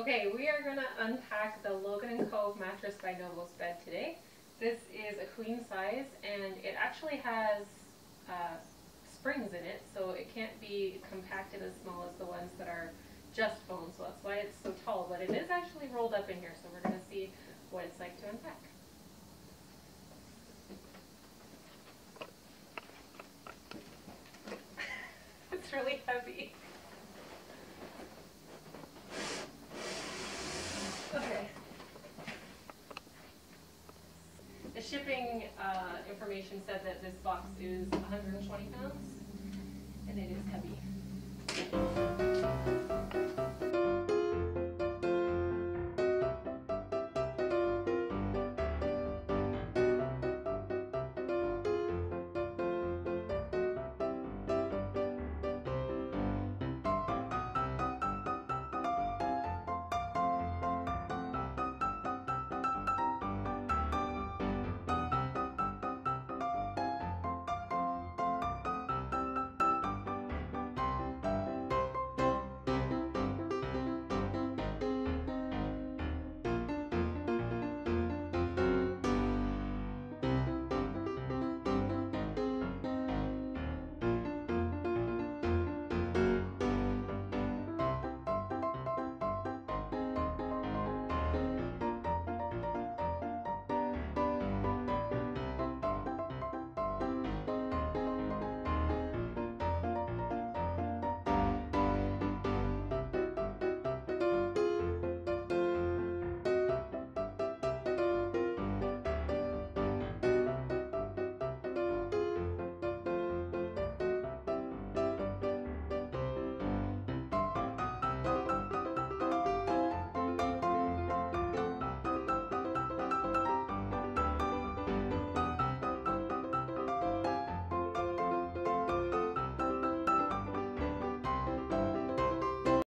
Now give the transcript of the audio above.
Okay, we are going to unpack the Logan and Cove mattress by Novosbed today. This is a queen size and it actually has springs in it, so it can't be compacted as small as the ones that are just foam, so that's why it's so tall, but it is actually rolled up in here, so we're going to see what it's like to unpack. It's really heavy. Okay. The shipping information said that this box is 120 pounds, and it is heavy.